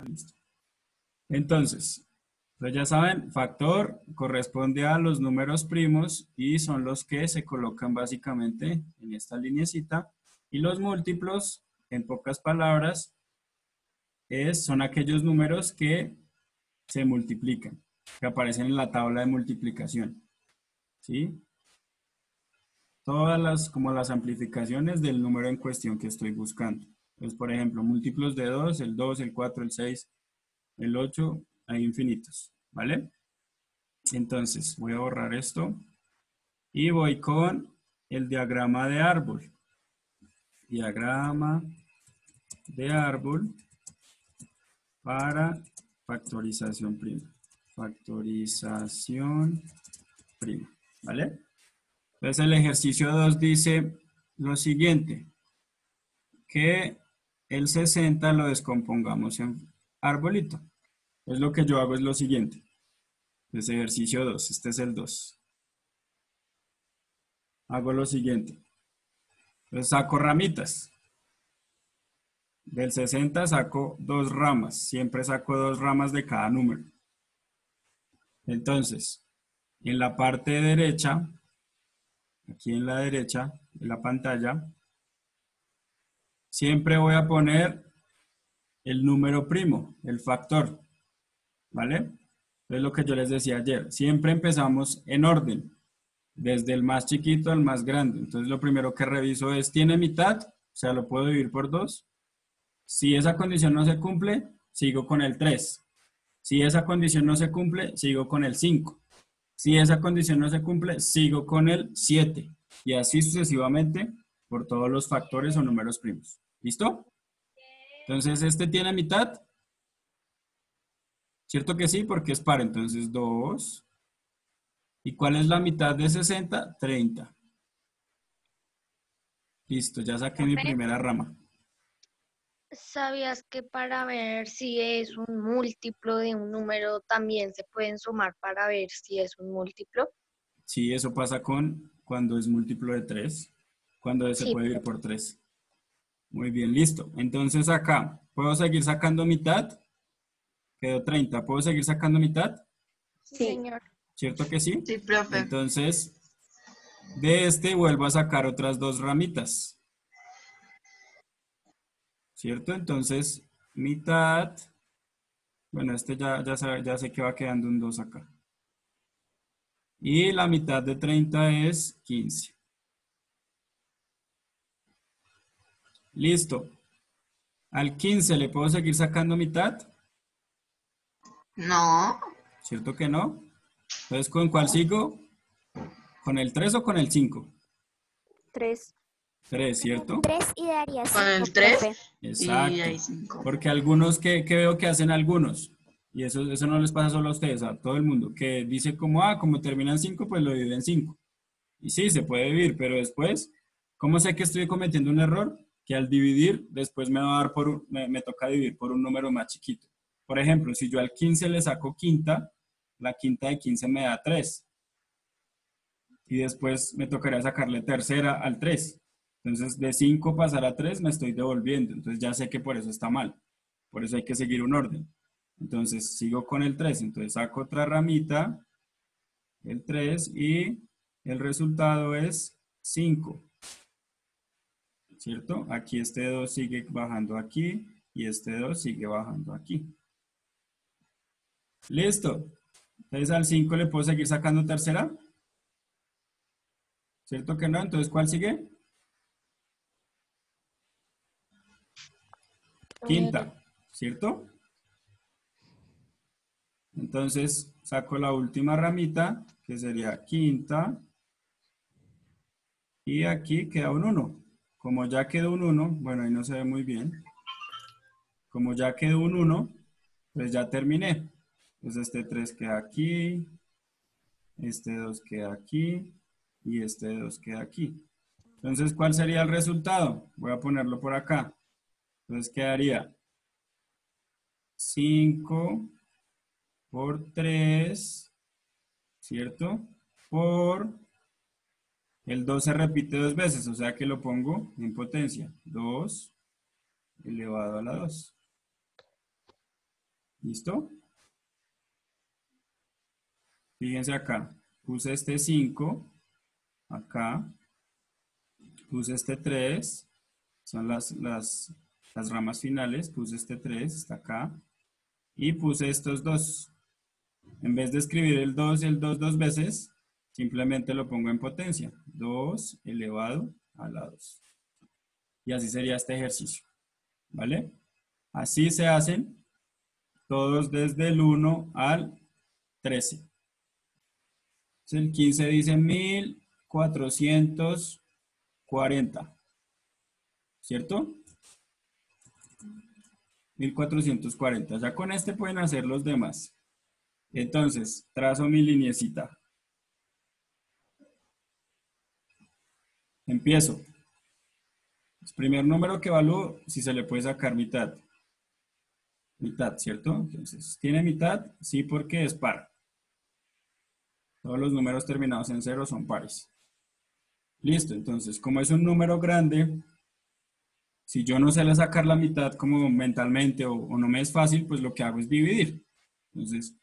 Listo. Entonces, pues ya saben, factor corresponde a los números primos y son los que se colocan básicamente en esta lineecita. Y los múltiplos, en pocas palabras, son aquellos números que se multiplican, que aparecen en la tabla de multiplicación. ¿Sí? Todas como las amplificaciones del número en cuestión que estoy buscando. Entonces, por ejemplo, múltiplos de 2, el 2, el 4, el 6, el 8, hay infinitos, ¿vale? Entonces, voy a borrar esto y voy con el diagrama de árbol. Diagrama de árbol para factorización prima. Factorización prima, ¿vale? Entonces, el ejercicio 2 dice lo siguiente, que el 60 lo descompongamos en arbolito. Entonces, lo que yo hago es lo siguiente. Entonces, ejercicio 2, este es el 2. Hago lo siguiente. Entonces, saco ramitas. Del 60 saco 2 ramas. Siempre saco 2 ramas de cada número. Entonces, en la parte derecha, aquí en la derecha de la pantalla, siempre voy a poner el número primo, el factor, ¿vale? Es lo que yo les decía ayer. Siempre empezamos en orden, desde el más chiquito al más grande. Entonces, lo primero que reviso es, ¿tiene mitad? O sea, ¿lo puedo dividir por 2? Si esa condición no se cumple, sigo con el 3. Si esa condición no se cumple, sigo con el 5. Si esa condición no se cumple, sigo con el 7. Y así sucesivamente por todos los factores o números primos. ¿Listo? Entonces, ¿este tiene mitad? ¿Cierto que sí? Porque es par. Entonces, 2. ¿Y cuál es la mitad de 60? 30. Listo, ya saqué mi Profe, primera rama. ¿sabías que para ver si es un múltiplo de un número también se pueden sumar para ver si es un múltiplo? Sí, eso pasa cuando es múltiplo de 3. Cuando se Sí, puede dividir por 3. Muy bien, listo. Entonces acá, ¿puedo seguir sacando mitad? Quedó 30. ¿Puedo seguir sacando mitad? sí, Sí, señor. ¿Cierto que sí? sí, profe. Entonces, de este vuelvo a sacar otras 2 ramitas. ¿Cierto? Entonces, mitad. Bueno, este ya sé que va quedando un 2 acá. Y la mitad de 30 es 15. Listo. Al 15 le puedo seguir sacando mitad. No, ¿Cierto que no? Entonces, ¿con cuál sigo? ¿Con el 3 o con el 5? 3. 3, ¿cierto? 3 y daría con 5, el 3 profe. y Exacto. hay 5. Porque algunos que veo que hacen algunos, y eso no les pasa solo a ustedes, a todo el mundo, que dice como, como terminan 5, pues lo dividen 5. Y sí, se puede dividir, pero después, ¿cómo sé que estoy cometiendo un error? Que al dividir, después me va a dar me toca dividir por un número más chiquito. Por ejemplo, si yo al 15 le saco quinta, la quinta de 15 me da 3. Y después me tocaría sacarle tercera al 3. Entonces, de 5 pasar a 3 me estoy devolviendo. Entonces, ya sé que por eso está mal. Por eso hay que seguir un orden. Entonces, sigo con el 3. Entonces, saco otra ramita, el 3, y el resultado es 5. ¿Cierto? Aquí este 2 sigue bajando aquí y este 2 sigue bajando aquí. Listo. Entonces, al 5 le puedo seguir sacando tercera. ¿Cierto que no? Entonces, ¿cuál sigue? Quinta, ¿cierto? Entonces saco la última ramita, que sería quinta, y aquí queda un 1. Como ya quedó un 1, bueno, ahí no se ve muy bien. Como ya quedó un 1, pues ya terminé. Entonces este 3 queda aquí, este 2 queda aquí, y este 2 queda aquí. Entonces, ¿cuál sería el resultado? Voy a ponerlo por acá. Entonces quedaría 5 por 3, ¿cierto? Por el 2 se repite 2 veces, o sea que lo pongo en potencia. 2 elevado a la 2. ¿Listo? Fíjense acá. Puse este 5 acá. Puse este 3. Son las ramas finales. Puse este 3, está acá. Y puse estos 2. En vez de escribir el 2 y el 2 dos veces, simplemente lo pongo en potencia. 2 elevado a la 2. Y así sería este ejercicio. ¿Vale? Así se hacen todos desde el 1 al 13. Entonces el 15 dice 1440. ¿Cierto? 1440. Ya con este pueden hacer los demás. Entonces, trazo mi lineecita. Empiezo. El primer número que evalúo, si se le puede sacar mitad. Mitad, ¿cierto? Entonces, ¿tiene mitad? Sí, porque es par. Todos los números terminados en 0 son pares. Listo, entonces, como es un número grande, si yo no sé le sacar la mitad como mentalmente o no me es fácil, pues lo que hago es dividir. Entonces,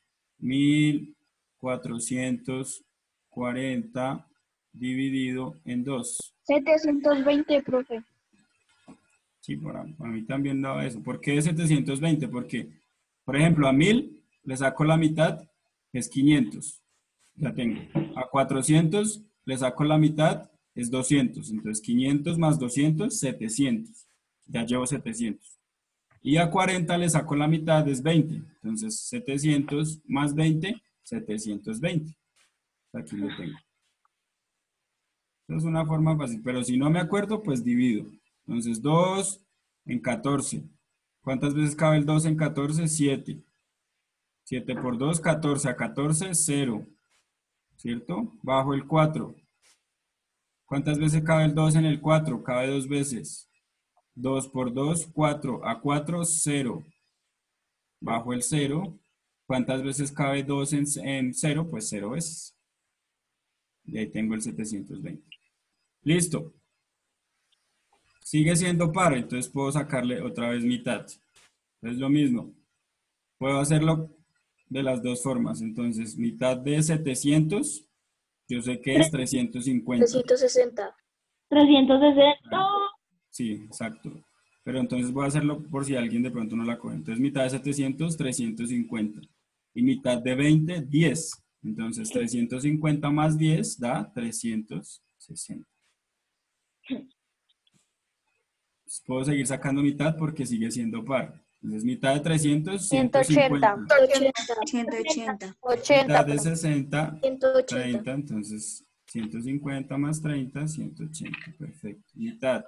1440 dividido en 2. 720, profe. Sí, para mí también daba eso. ¿Por qué 720? Porque, por ejemplo, a 1000 le saco la mitad, es 500. Ya tengo. A 400 le saco la mitad, es 200. Entonces, 500 más 200, 700. Ya llevo 700. Y a 40 le saco la mitad, es 20. Entonces, 700 más 20, 720. Aquí lo tengo. Esa es una forma fácil, pero si no me acuerdo, pues divido. Entonces, 2 en 14. ¿Cuántas veces cabe el 2 en 14? 7. 7 por 2, 14. A 14, 0. ¿Cierto? Bajo el 4. ¿Cuántas veces cabe el 2 en el 4? Cabe 2 veces. 2 por 2, 4. A 4, 0. Bajo el 0. ¿Cuántas veces cabe 2 en 0? Pues 0 veces. Y ahí tengo el 720. Listo. Sigue siendo par, entonces puedo sacarle otra vez mitad. Es lo mismo. Puedo hacerlo de las dos formas. Entonces, mitad de 700, yo sé que es 350. 360. 360. Sí, exacto. Pero entonces voy a hacerlo por si alguien de pronto no la coge. Entonces, mitad de 700, 350. Y mitad de 20, 10. Entonces, 350 más 10 da 360. Puedo seguir sacando mitad porque sigue siendo par. Entonces, mitad de 300, 150. 180. 80. Mitad de 60, 180. 30. Entonces, 150 más 30, 180. Perfecto. Mitad.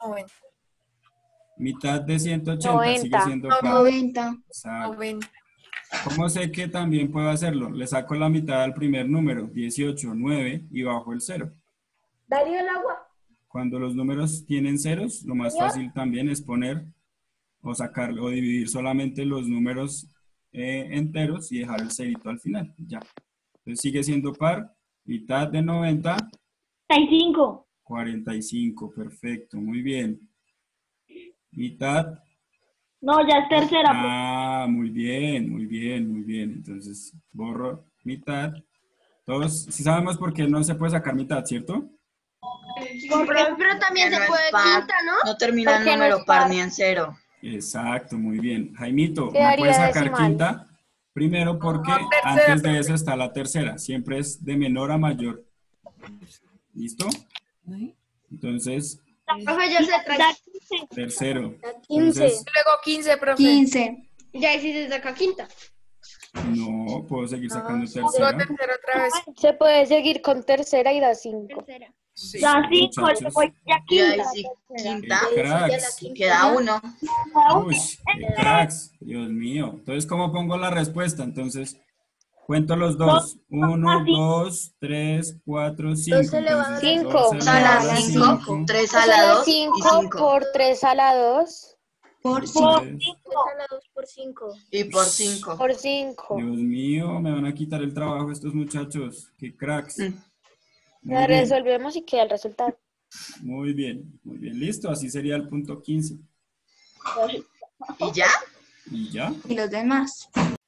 Mitad de 180 sigue 90. siendo par. 90. Exacto. ¿Cómo sé que también puedo hacerlo? Le saco la mitad al primer número, 18, 9, y bajo el 0. Darío el agua. Cuando los números tienen ceros, lo más fácil también es poner o sacar o dividir solamente los números enteros y dejar el cerito al final. Ya. Entonces sigue siendo par. Mitad de 90. 65. 45. Perfecto. Muy bien. Mitad. No, ya es tercera. Ah, muy bien, muy bien, muy bien. Entonces borro mitad. Todos, si sabemos por qué no se puede sacar mitad, ¿cierto? Pero también se puede par, quinta, ¿no? no termina en Porque no número es par par. ni en 0. Exacto, muy bien. Jaimito, ¿me Quedaría puedes sacar decimal. quinta? Primero porque antes de eso está la tercera. Siempre es de menor a mayor. ¿Listo? Entonces, Profe, ya se trae. tercero. 15. Entonces, Luego 15, profe. 15. Ya hiciste saca quinta. no, puedo seguir sacando Luego tercera. tercera otra vez. Se puede seguir con tercera y da 5. Ya 5, muchachos. le voy a Y ahí quinta. sí, quinta, Qué cracks. queda 1. Uy, qué cracks. Dios mío. Entonces, ¿cómo pongo la respuesta? Entonces, cuento los dos. 1, 2, 3, 4, 5. Entonces, 5. 2 2 a la elevado a 5, 5. 3 a la 2 y 5 5. por 3 a la 2 Por 5. Por 3. 5. por 5. Y por 5. por 5. Dios mío, me van a quitar el trabajo estos muchachos. Qué cracks. Muy La bien, resolvemos y queda el resultado. muy bien, muy bien. Listo, así sería el punto 15. ¿Y ya? Y ya. Y los demás.